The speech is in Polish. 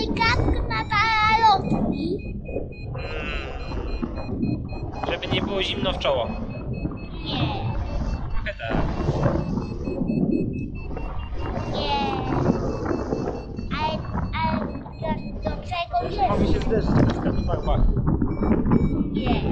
delikatnie na paralotki. Żeby nie było zimno w czoło. Nie, Trochę tak. nie. Ale do czego Mogę jest? się zderzyć, to bach, bach. Nie.